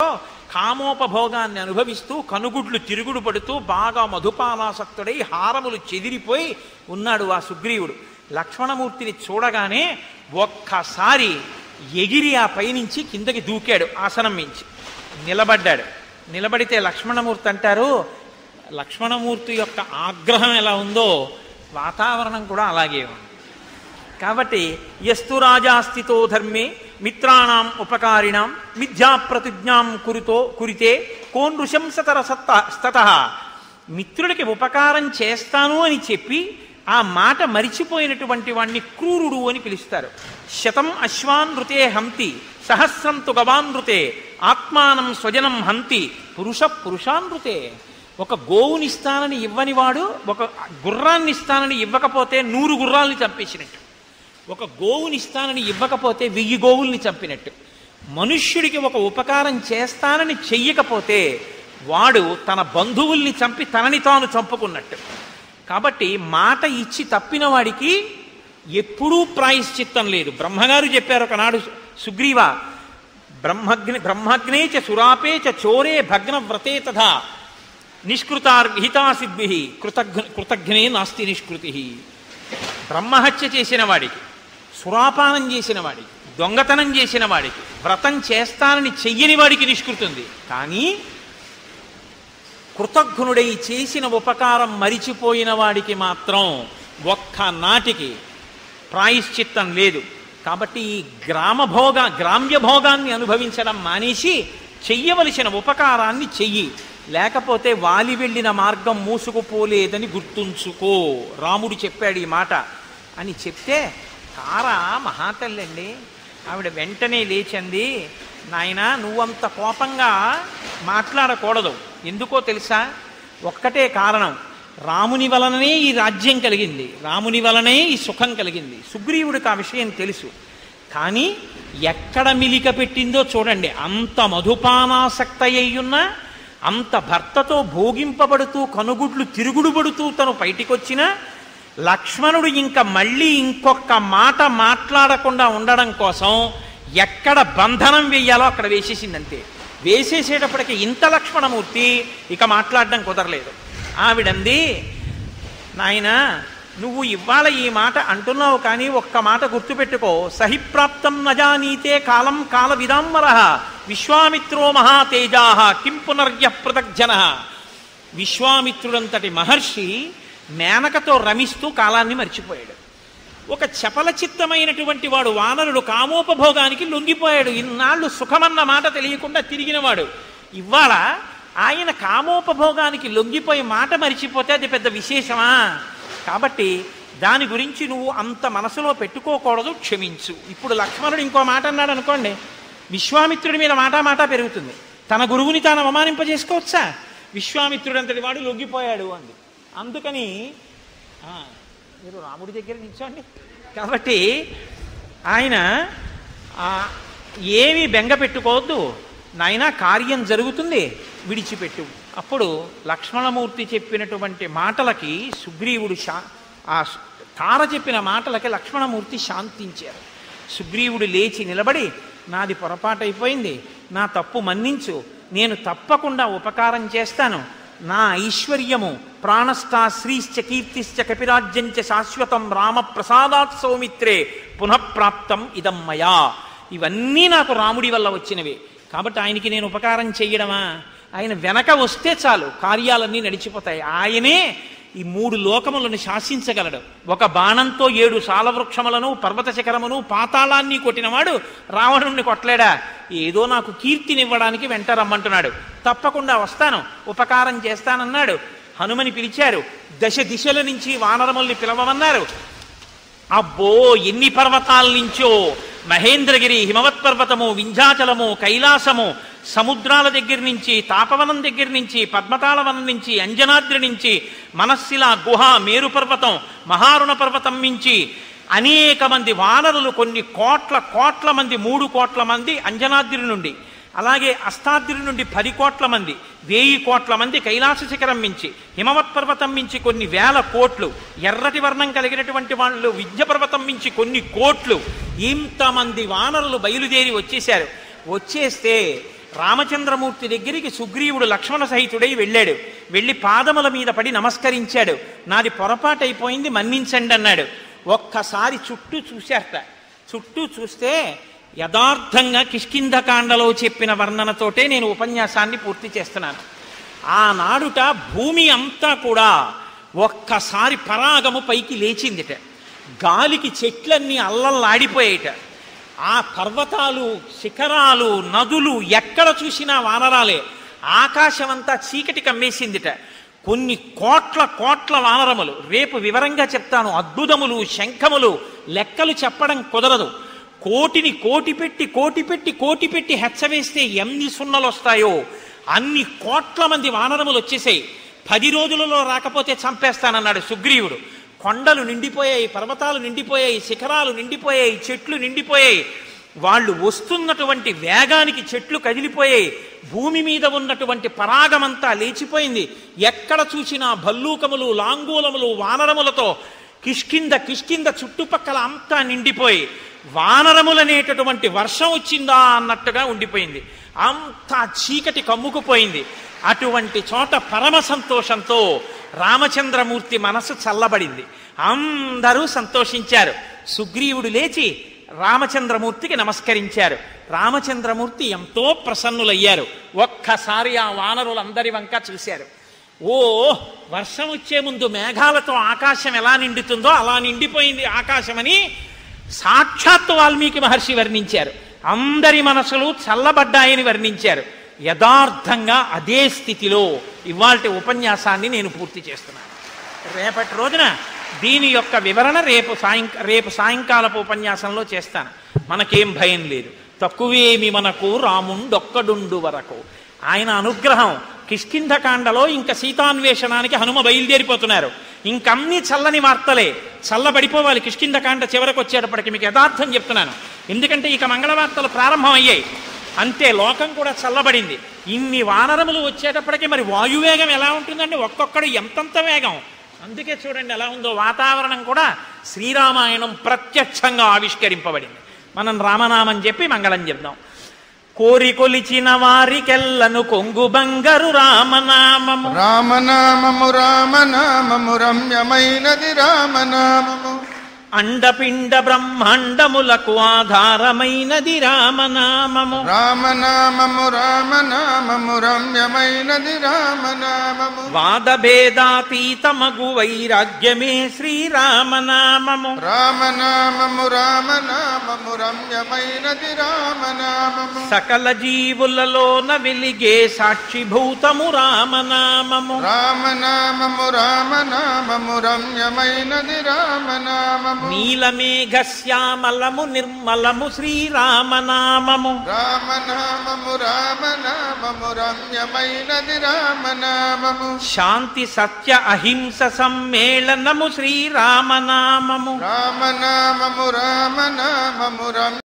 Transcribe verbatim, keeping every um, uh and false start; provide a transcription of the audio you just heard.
కామోపభోగాన్ని అనుభవిస్తూ కనుగుడ్లు తిరుగుడు పడుతూ బాగా మధుపానాసక్తుడై హారములు చెదిరిపోయి ఉన్నాడు ఆ సుగ్రీవుడు. లక్ష్మణమూర్తిని చూడగానే ఒక్కసారి ఎగిరి ఆ పైనుంచి కిందకి దూకాడు, ఆసనం మించి నిలబడ్డాడు. నిలబడితే లక్ష్మణమూర్తి అంటారు, లక్ష్మణమూర్తి యొక్క ఆగ్రహం ఎలా ఉందో వాతావరణం కూడా అలాగే ఉంది. కాబట్టి యస్తు రాజాస్థితో ధర్మే మిత్రాణం ఉపకారిణం మిథ్యా ప్రతిజ్ఞాం కురుతో కురితే కోన్ ఋషంసతర సత్త స్తత. మిత్రుడికి ఉపకారం చేస్తాను అని చెప్పి ఆ మాట మరిచిపోయినటువంటి వాణ్ణి క్రూరుడు అని పిలుస్తారు. శతం అశ్వాన్ ఋతే హంతి సహస్రం తు గవాన్ ఋతే ఆత్మానం స్వజనం హంతి పురుష పురుషాన్ ఋతే. ఒక గోవునిస్తానని ఇవ్వనివాడు ఒక గుర్రాన్ని ఇస్తానని ఇవ్వకపోతే నూరు గుర్రాల్ని చంపేసినట్టు, ఒక గోవునిస్తానని ఇవ్వకపోతే వెయ్యి గోవుల్ని చంపినట్టు. మనుష్యుడికి ఒక ఉపకారం చేస్తానని చెయ్యకపోతే వాడు తన బంధువుల్ని చంపి తనని తాను చంపుకున్నట్టు. కాబట్టి మాట ఇచ్చి తప్పిన వాడికి ఎప్పుడూ ప్రాయశ్చిత్తం లేదు. బ్రహ్మగారు చెప్పారు ఒకనాడు, సుగ్రీవ బ్రహ్మగ్ని బ్రహ్మగ్నే చ సురాపే చ చోరే భగ్నవ్రతే తథా నిష్కృతార్ విహితాసిద్భి కృతజ్ఞ కృతజ్ఞనే నాస్తి నిష్కృతి. బ్రహ్మహత్య చేసిన వాడికి, సురాపానం చేసిన వాడికి, దొంగతనం చేసిన వాడికి, వ్రతం చేస్తానని చెయ్యని వాడికి నిష్కృతుంది. కానీ కృతజ్ఞుడై చేసిన ఉపకారం మరిచిపోయిన వాడికి మాత్రం ఒక్క నాటికి ప్రాయశ్చిత్తం లేదు. కాబట్టి ఈ గ్రామభోగ గ్రామ్యభోగాన్ని అనుభవించడం మానేసి చెయ్యవలసిన ఉపకారాన్ని చెయ్యి, లేకపోతే వాలి వెళ్ళిన మార్గం మూసుకుపోలేదని గుర్తుంచుకో. రాముడు చెప్పాడు ఈ మాట అని చెప్తే, తార మహాతల్లండి, ఆవిడ వెంటనే లేచింది, నాయనా నువ్వంత కోపంగా మాట్లాడకూడదు. ఎందుకో తెలుసా? ఒక్కటే కారణం, రాముని వలననే ఈ రాజ్యం కలిగింది, రాముని వలనే ఈ సుఖం కలిగింది. సుగ్రీవుడికి ఆ విషయం తెలుసు. కానీ ఎక్కడ మిలిక పెట్టిందో చూడండి. అంత మధుపానాసక్త అయ్యున్నా, అంత భర్తతో భోగింపబడుతూ కనుగుడ్లు తిరుగుడుబడుతూ తను బయటికొచ్చినా లక్ష్మణుడు ఇంకా మళ్ళీ ఇంకొక మాట మాట్లాడకుండా ఉండడం కోసం ఎక్కడ బంధనం వేయాలో అక్కడ వేసేసిందంతే. వేసేసేటప్పటికి ఇంత లక్ష్మణమూర్తి ఇక మాట్లాడడం కుదరలేదు. ఆవిడంది, నాయనా నువ్వు ఇవాళ ఈ మాట అంటున్నావు, కానీ ఒక్క మాట గుర్తుపెట్టుకో, సహిప్రాప్తం నజానీతే కాలం కాల విదాంబర విశ్వామిత్రో మహాతేజా కిం పునర్య పృథగ్జన. విశ్వామిత్రుడంతటి మహర్షి మేనకతో రమిస్తూ కాలాన్ని మర్చిపోయాడు. ఒక చపల చిత్తమైనటువంటి వాడు వానరుడు కామోపభోగానికి లొంగిపోయాడు. ఇన్నాళ్ళు సుఖమన్న మాట తెలియకుండా తిరిగినవాడు ఇవాళ ఆయన కామోపభోగానికి లొంగిపోయి మాట మరిచిపోతే అది పెద్ద విశేషమా? కాబట్టి దాని గురించి నువ్వు అంత మనసులో పెట్టుకోకూడదు, క్షమించు. ఇప్పుడు లక్ష్మణుడు ఇంకో మాట అన్నాడు అనుకోండి, విశ్వామిత్రుడి మీద మాట మాట పెరుగుతుంది. తన గురువుని తాను అవమానింపజేసుకోవచ్చా? విశ్వామిత్రుడంతటి వాడు లొంగిపోయాడు అంది. అందుకని మీరు రాముడి దగ్గర నిల్చోండి. కాబట్టి ఆయన ఏమీ బెంగ పెట్టుకోవద్దు, నాయన కార్యం జరుగుతుంది, విడిచిపెట్టు. అప్పుడు లక్ష్మణమూర్తి చెప్పినటువంటి మాటలకి సుగ్రీవుడు శా ఆ తార చెప్పిన మాటలకి లక్ష్మణమూర్తి శాంతించారు. సుగ్రీవుడు లేచి నిలబడి, నాది పొరపాటైపోయింది, నా తప్పు మన్నించు, నేను తప్పకుండా ఉపకారం చేస్తాను, నా ఐశ్వర్యము ప్రాణస్థా శ్రీశ్చ కీర్తిశ్చ కపిరాజ్యంచ శాశ్వతం రామ ప్రసాదాత్ సౌమిత్రే పునఃప్రాప్తం ఇదం మయా. ఇవన్నీ నాకు రాముడి వల్ల వచ్చినవే. కాబట్టి ఆయనకి నేను ఉపకారం చెయ్యడమా? ఆయన వెనక వస్తే చాలు, కార్యాలన్నీ నడిచిపోతాయి. ఆయనే ఈ మూడు లోకములను శాసించగలడు. ఒక బాణంతో ఏడు సాలవృక్షములను పర్వత శిఖరమును పాతాళాన్ని కొట్టినవాడు రావణుణ్ణి కొట్టలేడా? ఏదో నాకు కీర్తినివ్వడానికి వెంట రమ్మంటున్నాడు, తప్పకుండా వస్తాను, ఉపకారం చేస్తానన్నాడు. హనుమని పిలిచారు, దశ దిశల నుంచి వానరముల్ని పిలవమన్నారు. అబ్బో ఎన్ని పర్వతాల నుంచో, మహేంద్రగిరి, హిమవత్పర్వతము, వింధ్యాచలము, కైలాసము, సముద్రాల దగ్గర నుంచి, తాపవనం దగ్గర నుంచి, పద్మతాళవనం నుంచి, అంజనాద్రి నుంచి, మనస్సిల గుహ, మేరు పర్వతం, మహారుణ పర్వతం నుంచి అనేక మంది వానరులు, కొన్ని కోట్ల కోట్ల మంది, మూడు కోట్ల మంది అంజనాద్రి నుండి, అలాగే అస్తాద్రి నుండి పది కోట్ల మంది, వెయ్యి కోట్ల మంది కైలాస శిఖరం మించి, హిమవత్పర్వతం మించి కొన్ని వేల కోట్లు, ఎర్రటి వర్ణం కలిగినటువంటి వాళ్ళు వింధ్యపర్వతం మించి కొన్ని కోట్లు, ఇంతమంది వానరులు బయలుదేరి వచ్చేశారు. వచ్చేస్తే రామచంద్రమూర్తి దగ్గరికి సుగ్రీవుడు లక్ష్మణ సహితుడై వెళ్ళాడు. వెళ్ళి పాదముల మీద పడి నమస్కరించాడు. నాది పొరపాటైపోయింది, మన్నించండి అన్నాడు. ఒక్కసారి చుట్టూ చూశారట. చుట్టూ చూస్తే యథార్థంగా కిష్కింధకాండలో చెప్పిన వర్ణనతోటే నేను ఉపన్యాసాన్ని పూర్తి చేస్తున్నాను. ఆనాడుట భూమి అంతా కూడా ఒక్కసారి పరాగము పైకి లేచిందిట. గాలికి చెట్లన్నీ అల్లల్లాడిపోయేట. ఆ పర్వతాలు, శిఖరాలు, నదులు ఎక్కడ చూసినా వానరాలే. ఆకాశమంతా చీకటి కమ్మేసిందిట. కొన్ని కోట్ల కోట్ల వానరములు, రేపు వివరంగా చెప్తాను. అద్భుతములు, శంఖములు, లెక్కలు చెప్పడం కుదరదు. కోటిని కోటి పెట్టి కోటి పెట్టి కోటి పెట్టి హెచ్చవేస్తే ఎన్ని సున్నలు వస్తాయో అన్ని కోట్ల మంది వానరములు వచ్చేసాయి. పది రోజులలో రాకపోతే చంపేస్తానన్నాడు సుగ్రీవుడు. కొండలు నిండిపోయాయి, పర్వతాలు నిండిపోయాయి, శిఖరాలు నిండిపోయాయి, చెట్లు నిండిపోయాయి. వాళ్ళు వస్తున్నటువంటి వేగానికి చెట్లు కదిలిపోయాయి. భూమి మీద ఉన్నటువంటి పరాగమంతా లేచిపోయింది. ఎక్కడ చూసినా భల్లూకములు, లాంగూలములు, వానరములతో కిష్కింద కిష్కింద చుట్టుపక్కల అంతా నిండిపోయి వానరములనేటటువంటి వర్షం వచ్చిందా అన్నట్టుగా ఉండిపోయింది. అంతా చీకటి కమ్ముకుపోయింది. అటువంటి చోట పరమ సంతోషంతో రామచంద్రమూర్తి మనసు చల్లబడింది. అందరూ సంతోషించారు. సుగ్రీవుడు లేచి రామచంద్రమూర్తికి నమస్కరించారు. రామచంద్రమూర్తి ఎంతో ప్రసన్నులయ్యారు. ఒక్కసారి ఆ వానరులందరి వంక చూశారు. ఓ, వర్షం వచ్చే ముందు మేఘాలతో ఆకాశం ఎలా నిండుతుందో అలా నిండిపోయింది ఆకాశమని సాక్షాత్తు వాల్మీకి మహర్షి వర్ణించారు. అందరి మనసులు చల్లబడ్డాయని వర్ణించారు. యథార్థంగా అదే స్థితిలో ఇవాల్టి ఉపన్యాసాన్ని నేను పూర్తి చేస్తున్నాను. రేపటి రోజున దీని యొక్క వివరణ రేపు సాయంక రేపు సాయంకాలపు ఉపన్యాసంలో చేస్తాను. మనకేం భయం లేదు. తక్కువేమి మనకు రాముండొక్కడుండు వరకు. ఆయన అనుగ్రహం కిష్కింధకాండలో ఇంకా సీతాన్వేషణానికి హనుమ బయలుదేరిపోతున్నారు. ఇంకన్నీ చల్లని వార్తలే, చల్లబడిపోవాలి. కిష్కింధకాండ చివరకు వచ్చేటప్పటికి మీకు యథార్థం చెప్తున్నాను. ఎందుకంటే ఇక మంగళవార్తలు ప్రారంభం అయ్యాయి. అంతే, లోకం కూడా చల్లబడింది. ఇన్ని వానరములు వచ్చేటప్పటికి మరి వాయువేగం ఎలా ఉంటుందండి? ఒక్కొక్కడు ఎంతంత వేగం. అందుకే చూడండి ఎలా ఉందో. వాతావరణం కూడా శ్రీరామాయణం ప్రత్యక్షంగా ఆవిష్కరింపబడింది. మనం రామనామం చెప్పి మంగళం చెప్దాం. కోరి కొలిచిన వారికెల్లను కొంగు బంగారు రామనామము. రామనామము రామనామము రమ్యమైనది రామనామము. అండపిండ బ్రహ్మాండములకు ఆధారమైనది రామనామము. రామనామము రామనామము రమ్యమైనది రామనామము. వాదభేదాతీతమగు వైరాగ్యమే శ్రీరామనామము. రామనామము రామనామము రమ్యమైనది రామనామము. సకల జీవులలోన వెలిగే సాక్షిభూతము రామనామము. రామనామము రామనామము రమ్యమైనది రామనామము. నీలమేఘ శ్యామలము నిర్మలము శ్రీరామనామము. రామనామము రామనామము రమ్యమైనది రామనామము. శాంతి సత్య అహింస సమ్మేళనము శ్రీరామనామము. రామనామము రామనామము రమ్య